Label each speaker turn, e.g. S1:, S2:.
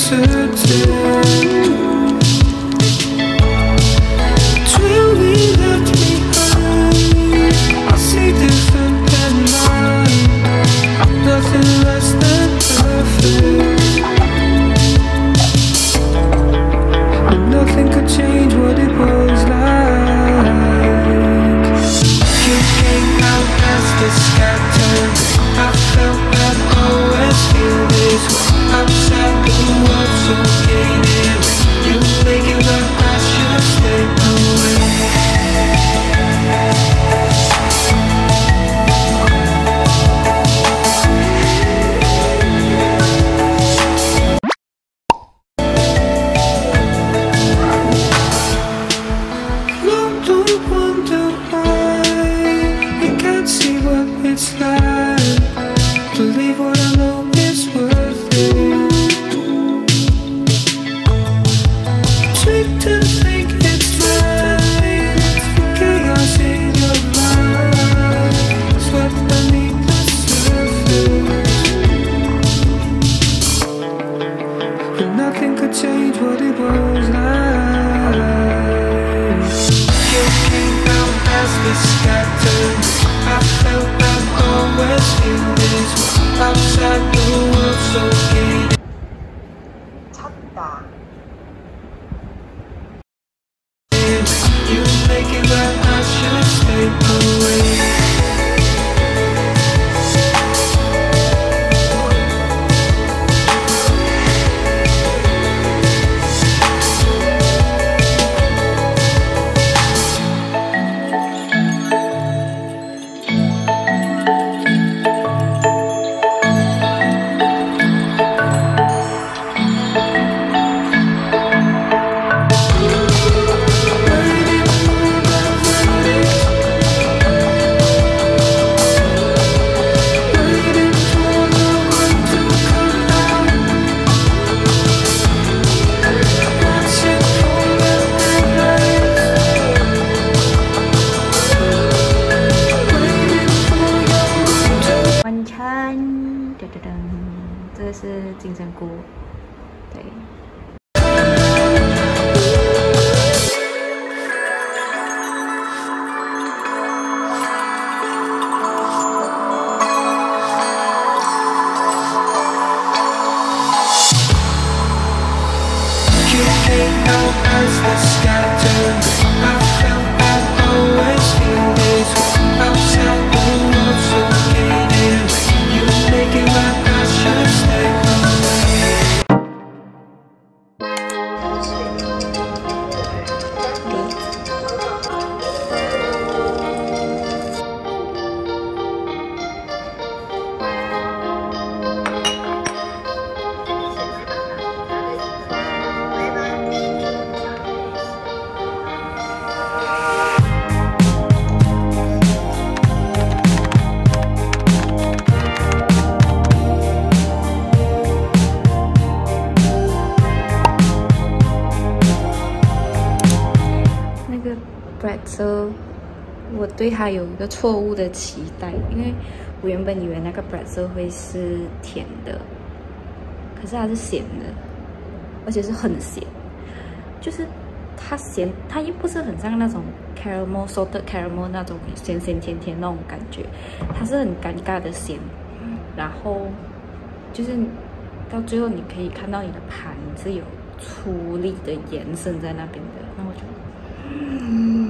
S1: 这是金针菇，对。pretzel， 我对它有一个错误的期待，因为我原本以为那个 pretzel 会是甜的，可是它是咸的，而且是很咸，就是它咸，它又不是很像那种 caramel salted caramel 那种咸咸甜甜那种感觉，它是很尴尬的咸，然后就是到最后你可以看到你的盘是有粗粒的延伸在那边的，那我就。